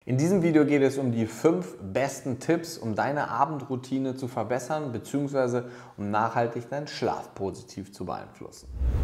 In diesem Video geht es um die 5 besten Tipps, um deine Abendroutine zu verbessern bzw. um nachhaltig deinen Schlaf positiv zu beeinflussen.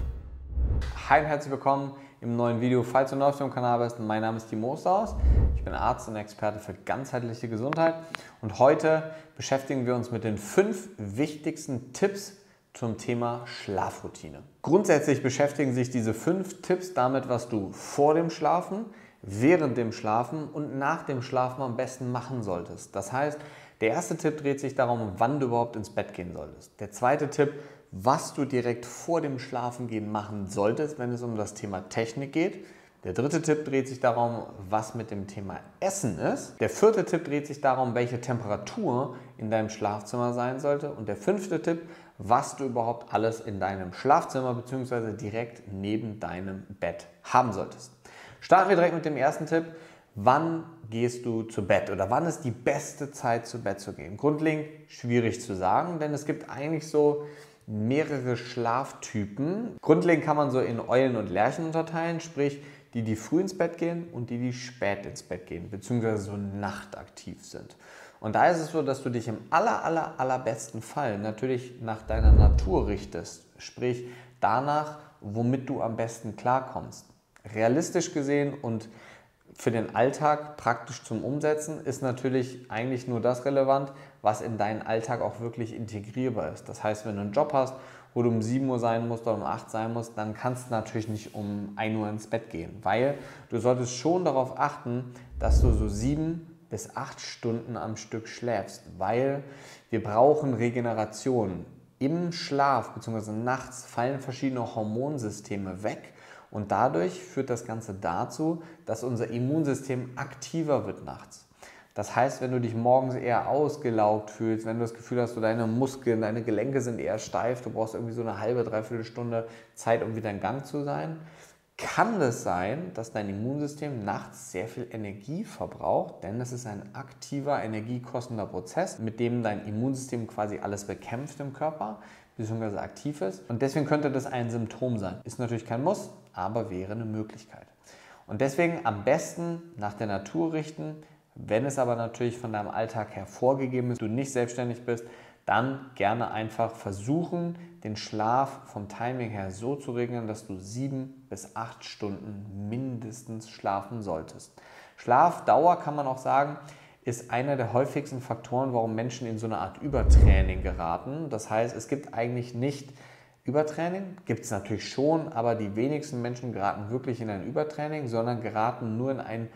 Hi und herzlich willkommen im neuen Video. Falls du neu auf dem Kanal bist, mein Name ist Timo Osterhaus. Ich bin Arzt und Experte für ganzheitliche Gesundheit und heute beschäftigen wir uns mit den 5 wichtigsten Tipps zum Thema Schlafroutine. Grundsätzlich beschäftigen sich diese 5 Tipps damit, was du vor dem Schlafen, während dem Schlafen und nach dem Schlafen am besten machen solltest. Das heißt, der erste Tipp dreht sich darum, wann du überhaupt ins Bett gehen solltest. Der zweite Tipp, was du direkt vor dem Schlafengehen machen solltest, wenn es um das Thema Technik geht. Der dritte Tipp dreht sich darum, was mit dem Thema Essen ist. Der vierte Tipp dreht sich darum, welche Temperatur in deinem Schlafzimmer sein sollte. Und der 5. Tipp, was du überhaupt alles in deinem Schlafzimmer bzw. direkt neben deinem Bett haben solltest. Starten wir direkt mit dem ersten Tipp. Wann gehst du zu Bett oder wann ist die beste Zeit, zu Bett zu gehen? Grundlegend schwierig zu sagen, denn es gibt eigentlich so mehrere Schlaftypen. Grundlegend kann man so in Eulen und Lerchen unterteilen, sprich die früh ins Bett gehen und die spät ins Bett gehen, beziehungsweise so nachtaktiv sind. Und da ist es so, dass du dich im allerbesten Fall natürlich nach deiner Natur richtest, sprich danach, womit du am besten klarkommst. Realistisch gesehen und für den Alltag praktisch zum Umsetzen ist natürlich eigentlich nur das relevant, was in deinen Alltag auch wirklich integrierbar ist. Das heißt, wenn du einen Job hast, wo du um 7 Uhr sein musst oder um 8 Uhr sein musst, dann kannst du natürlich nicht um 1 Uhr ins Bett gehen, weil du solltest schon darauf achten, dass du so 7 bis 8 Stunden am Stück schläfst, weil wir brauchen Regeneration. Im Schlaf bzw. nachts fallen verschiedene Hormonsysteme weg und dadurch führt das Ganze dazu, dass unser Immunsystem aktiver wird nachts. Das heißt, wenn du dich morgens eher ausgelaugt fühlst, wenn du das Gefühl hast, deine Muskeln, deine Gelenke sind eher steif, du brauchst irgendwie so eine halbe, dreiviertel Stunde Zeit, um wieder in Gang zu sein, kann es sein, dass dein Immunsystem nachts sehr viel Energie verbraucht, denn es ist ein aktiver, energiekostender Prozess, mit dem dein Immunsystem quasi alles bekämpft im Körper, beziehungsweise aktiv ist. Und deswegen könnte das ein Symptom sein. Ist natürlich kein Muss, aber wäre eine Möglichkeit. Und deswegen am besten nach der Natur richten. Wenn es aber natürlich von deinem Alltag her vorgegeben ist, du nicht selbstständig bist, dann gerne einfach versuchen, den Schlaf vom Timing her so zu regeln, dass du 7 bis 8 Stunden mindestens schlafen solltest. Schlafdauer, kann man auch sagen, ist einer der häufigsten Faktoren, warum Menschen in so eine Art Übertraining geraten. Das heißt, es gibt eigentlich nicht Übertraining, gibt es natürlich schon, aber die wenigsten Menschen geraten wirklich in ein Übertraining, sondern geraten nur in ein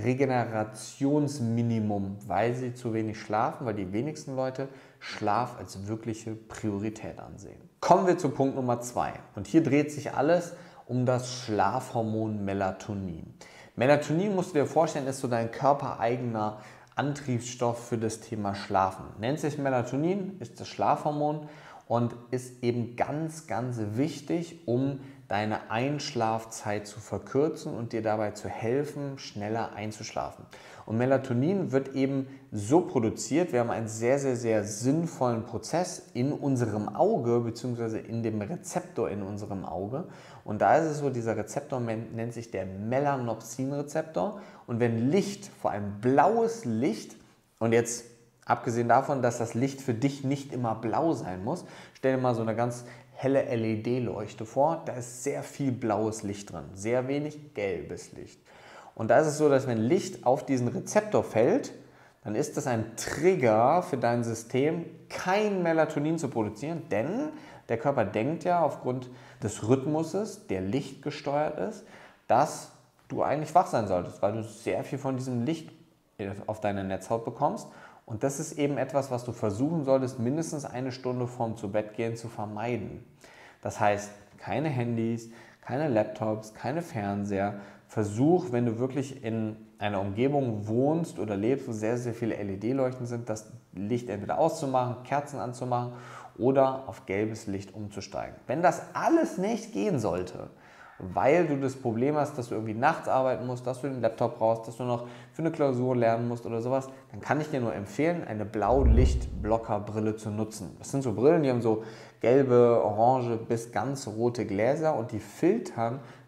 Regenerationsminimum, weil sie zu wenig schlafen, weil die wenigsten Leute Schlaf als wirkliche Priorität ansehen. Kommen wir zu Punkt Nummer 2 und hier dreht sich alles um das Schlafhormon Melatonin. Melatonin, musst du dir vorstellen, ist so dein körpereigener Antriebsstoff für das Thema Schlafen. Nennt sich Melatonin, ist das Schlafhormon und ist eben ganz wichtig, um deine Einschlafzeit zu verkürzen und dir dabei zu helfen, schneller einzuschlafen. Und Melatonin wird eben so produziert, wir haben einen sehr sinnvollen Prozess in unserem Auge bzw. in dem Rezeptor in unserem Auge. Und da ist es so, dieser Rezeptor nennt sich der Melanopsin-Rezeptor. Und wenn Licht, vor allem blaues Licht, und jetzt abgesehen davon, dass das Licht für dich nicht immer blau sein muss, stell dir mal so eine ganz helle LED-Leuchte vor, da ist sehr viel blaues Licht drin, sehr wenig gelbes Licht. Und da ist es so, dass wenn Licht auf diesen Rezeptor fällt, dann ist das ein Trigger für dein System, kein Melatonin zu produzieren, denn der Körper denkt ja aufgrund des Rhythmuses, der lichtgesteuert ist, dass du eigentlich wach sein solltest, weil du sehr viel von diesem Licht auf deine Netzhaut bekommst. Und das ist eben etwas, was du versuchen solltest, mindestens 1 Stunde vorm Zubettgehen zu vermeiden. Das heißt, keine Handys, keine Laptops, keine Fernseher. Versuch, wenn du wirklich in einer Umgebung wohnst oder lebst, wo sehr viele LED-Leuchten sind, das Licht entweder auszumachen, Kerzen anzumachen oder auf gelbes Licht umzusteigen. Wenn das alles nicht gehen sollte, weil du das Problem hast, dass du irgendwie nachts arbeiten musst, dass du den Laptop brauchst, dass du noch für eine Klausur lernen musst oder sowas, dann kann ich dir nur empfehlen, eine Blaulichtblockerbrille zu nutzen. Das sind so Brillen, die haben so gelbe, orange bis ganz rote Gläser und die filtern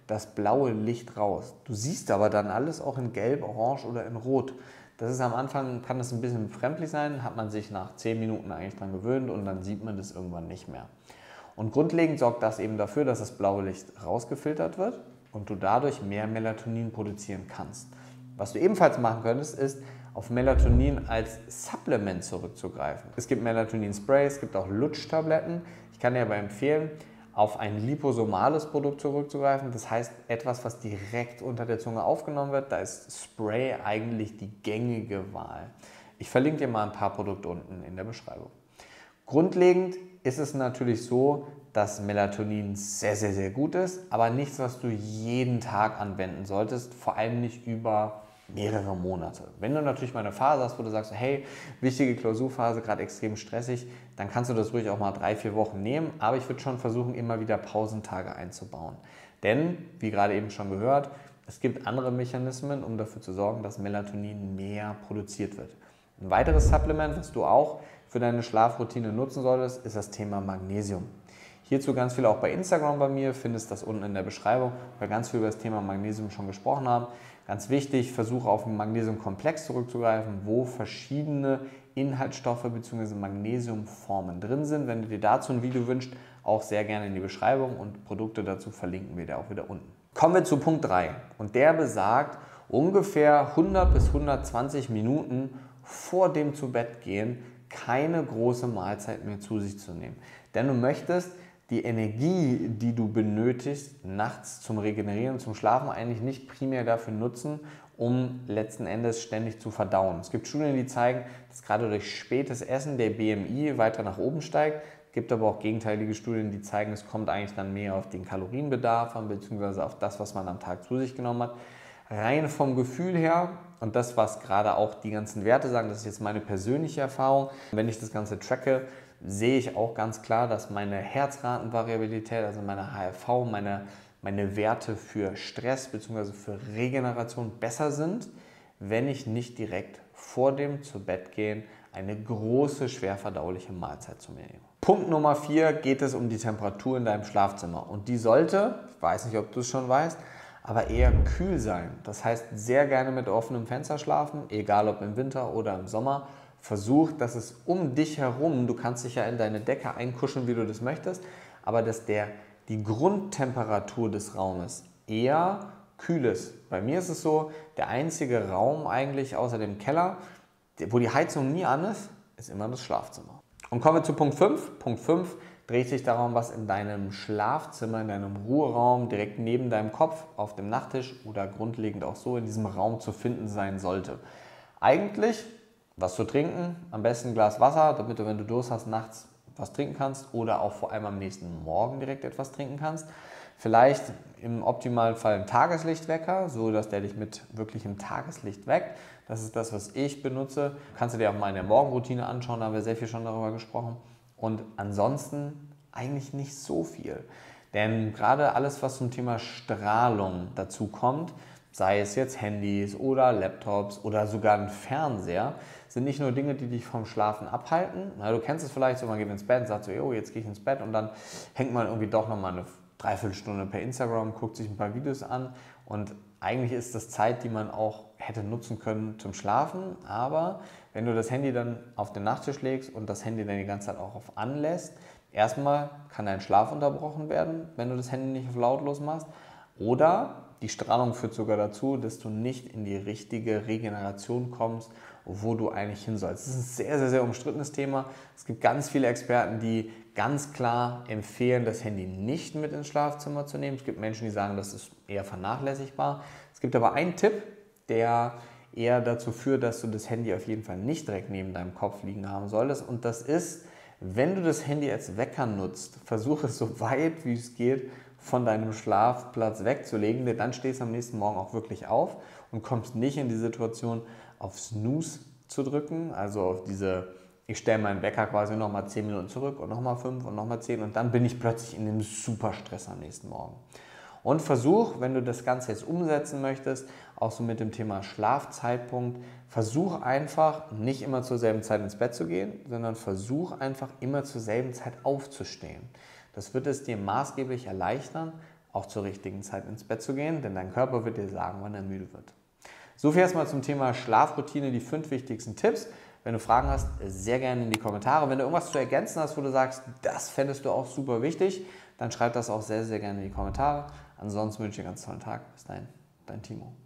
das blaue Licht raus. Du siehst aber dann alles auch in Gelb, Orange oder in Rot. Das ist am Anfang, kann das ein bisschen befremdlich sein, hat man sich nach 10 Minuten eigentlich dran gewöhnt und dann sieht man das irgendwann nicht mehr. Und grundlegend sorgt das eben dafür, dass das blaue Licht rausgefiltert wird und du dadurch mehr Melatonin produzieren kannst. Was du ebenfalls machen könntest, ist auf Melatonin als Supplement zurückzugreifen. Es gibt Melatonin-Spray, es gibt auch Lutschtabletten. Ich kann dir aber empfehlen, auf ein liposomales Produkt zurückzugreifen. Das heißt, etwas, was direkt unter der Zunge aufgenommen wird. Da ist Spray eigentlich die gängige Wahl. Ich verlinke dir mal ein paar Produkte unten in der Beschreibung. Grundlegend ist es natürlich so, dass Melatonin sehr, sehr, sehr gut ist, aber nichts, was du jeden Tag anwenden solltest, vor allem nicht über mehrere Monate. Wenn du natürlich mal eine Phase hast, wo du sagst, hey, wichtige Klausurphase, gerade extrem stressig, dann kannst du das ruhig auch mal 3-4 Wochen nehmen, aber ich würde schon versuchen, immer wieder Pausentage einzubauen. Denn, wie gerade eben schon gehört, es gibt andere Mechanismen, um dafür zu sorgen, dass Melatonin mehr produziert wird. Ein weiteres Supplement, was du auch für deine Schlafroutine nutzen solltest, ist das Thema Magnesium. Hierzu ganz viel auch bei Instagram bei mir, findest das unten in der Beschreibung, weil wir ganz viel über das Thema Magnesium schon gesprochen haben. Ganz wichtig, versuche auf einen Magnesiumkomplex zurückzugreifen, wo verschiedene Inhaltsstoffe bzw. Magnesiumformen drin sind. Wenn du dir dazu ein Video wünschst, auch sehr gerne in die Beschreibung und Produkte dazu verlinken wir dir auch wieder unten. Kommen wir zu Punkt 3 und der besagt, ungefähr 100 bis 120 Minuten vor dem Zubettgehen keine große Mahlzeit mehr zu sich zu nehmen. Denn du möchtest die Energie, die du benötigst, nachts zum Regenerieren, zum Schlafen, eigentlich nicht primär dafür nutzen, um letzten Endes ständig zu verdauen. Es gibt Studien, die zeigen, dass gerade durch spätes Essen der BMI weiter nach oben steigt. Es gibt aber auch gegenteilige Studien, die zeigen, es kommt eigentlich dann mehr auf den Kalorienbedarf an, beziehungsweise auf das, was man am Tag zu sich genommen hat. Rein vom Gefühl her und das, was gerade auch die ganzen Werte sagen, das ist jetzt meine persönliche Erfahrung. Wenn ich das Ganze tracke, sehe ich auch ganz klar, dass meine Herzratenvariabilität, also meine HRV, meine Werte für Stress bzw. für Regeneration besser sind, wenn ich nicht direkt vor dem Zubettgehen eine große, schwer verdauliche Mahlzeit zu mir nehme. Punkt Nummer 4 geht es um die Temperatur in deinem Schlafzimmer und die sollte, ich weiß nicht, ob du es schon weißt, aber eher kühl sein. Das heißt, sehr gerne mit offenem Fenster schlafen, egal ob im Winter oder im Sommer. Versuch, dass es um dich herum, du kannst dich ja in deine Decke einkuscheln, wie du das möchtest, aber dass die Grundtemperatur des Raumes eher kühl ist. Bei mir ist es so, der einzige Raum eigentlich außer dem Keller, wo die Heizung nie an ist, ist immer das Schlafzimmer. Und kommen wir zu Punkt 5. Punkt 5 dreht sich darum, was in deinem Schlafzimmer, in deinem Ruheraum, direkt neben deinem Kopf, auf dem Nachttisch oder grundlegend auch so in diesem Raum zu finden sein sollte. Eigentlich was zu trinken, am besten ein Glas Wasser, damit du, wenn du Durst hast, nachts was trinken kannst oder auch vor allem am nächsten Morgen direkt etwas trinken kannst. Vielleicht im optimalen Fall ein Tageslichtwecker, so dass der dich mit wirklichem Tageslicht weckt. Das ist das, was ich benutze. Kannst du dir auch mal in der Morgenroutine anschauen, da haben wir sehr viel schon darüber gesprochen. Und ansonsten eigentlich nicht so viel. Denn gerade alles, was zum Thema Strahlung dazu kommt, sei es jetzt Handys oder Laptops oder sogar ein Fernseher, sind nicht nur Dinge, die dich vom Schlafen abhalten. Na, du kennst es vielleicht so, man geht ins Bett und sagt so, jo, jetzt gehe ich ins Bett und dann hängt man irgendwie doch nochmal eine Dreiviertelstunde per Instagram, guckt sich ein paar Videos an und eigentlich ist das Zeit, die man auch hätte nutzen können zum Schlafen, aber wenn du das Handy dann auf den Nachttisch legst und das Handy dann die ganze Zeit auch auf anlässt, erstmal kann dein Schlaf unterbrochen werden, wenn du das Handy nicht auf lautlos machst, oder die Strahlung führt sogar dazu, dass du nicht in die richtige Regeneration kommst, wo du eigentlich hin sollst. Das ist ein sehr, sehr, sehr umstrittenes Thema. Es gibt ganz viele Experten, die ganz klar empfehlen, das Handy nicht mit ins Schlafzimmer zu nehmen. Es gibt Menschen, die sagen, das ist eher vernachlässigbar. Es gibt aber einen Tipp, der eher dazu führt, dass du das Handy auf jeden Fall nicht direkt neben deinem Kopf liegen haben solltest. Und das ist, wenn du das Handy als Wecker nutzt, versuche es so weit wie es geht von deinem Schlafplatz wegzulegen, denn dann stehst du am nächsten Morgen auch wirklich auf und kommst nicht in die Situation, auf Snooze zu drücken, also auf diese, ich stelle meinen Wecker quasi nochmal 10 Minuten zurück und nochmal 5 und nochmal 10 und dann bin ich plötzlich in dem Superstress am nächsten Morgen. Und versuch, wenn du das Ganze jetzt umsetzen möchtest, auch so mit dem Thema Schlafzeitpunkt, versuch einfach nicht immer zur selben Zeit ins Bett zu gehen, sondern versuch einfach immer zur selben Zeit aufzustehen. Das wird es dir maßgeblich erleichtern, auch zur richtigen Zeit ins Bett zu gehen, denn dein Körper wird dir sagen, wann er müde wird. So viel erstmal zum Thema Schlafroutine, die 5 wichtigsten Tipps. Wenn du Fragen hast, sehr gerne in die Kommentare. Wenn du irgendwas zu ergänzen hast, wo du sagst, das fändest du auch super wichtig, dann schreib das auch sehr, sehr gerne in die Kommentare. Ansonsten wünsche ich dir einen ganz tollen Tag. Bis dahin, dein Timo.